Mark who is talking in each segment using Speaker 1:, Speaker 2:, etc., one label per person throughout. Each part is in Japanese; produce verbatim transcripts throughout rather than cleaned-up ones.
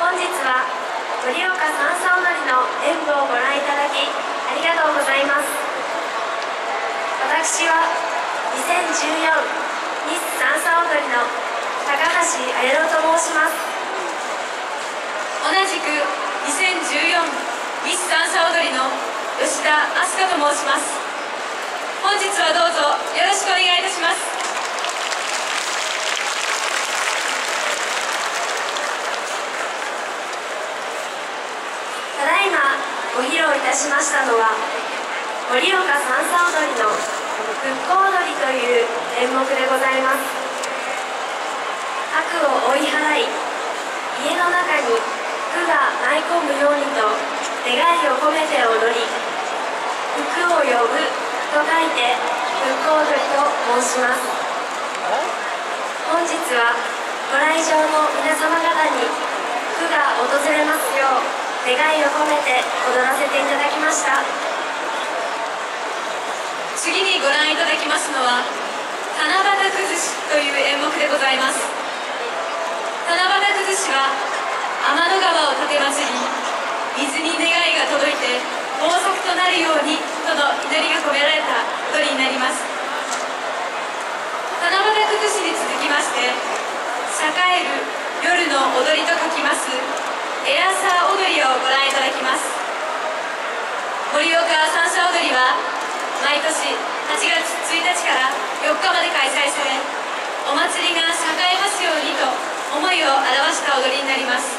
Speaker 1: 本日は盛岡三叉踊りの演舞をご覧いただきありがとうございます。私はにせんじゅうよんミス三叉踊りの高橋彩乃と申します。
Speaker 2: 同じくにせんじゅうよんミス三叉踊りの吉田明日香と申します。本日はどうぞよろしくお願いいたします。
Speaker 1: ただいまご披露いたしましたのは盛岡三叉踊りの復興踊りという演目でございます。悪を追い払い、家の中に福が舞い込むようにと願いを込めて踊り、福を呼ぶと書いて復興踊りと申します。本日はご来場の皆様方に福が訪れますよう願いを込めて踊らせていただきました。
Speaker 2: 次にご覧いただきますのは七夕崩しという演目でございます。七夕崩しは天の川を奉り、水に願いが届いて豊作となるようにとの祈りが込められた踊りになります。七夕崩しに続きまして栄える夜の踊りと書きますエアサー踊りをご覧いただきます。盛岡三叉踊りは毎年はちがつついたちからよっかまで開催され、お祭りが栄えますようにと思いを表した踊りになります。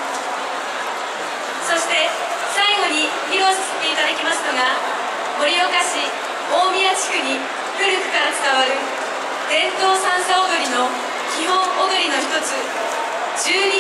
Speaker 2: そして最後に披露させていただきますのが盛岡市大宮地区に古くから伝わる伝統三叉踊りの基本踊りの一つ十二